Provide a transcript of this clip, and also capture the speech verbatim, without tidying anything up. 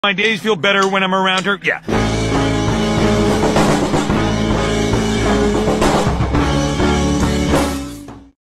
My days feel better when I'm around her. Yeah.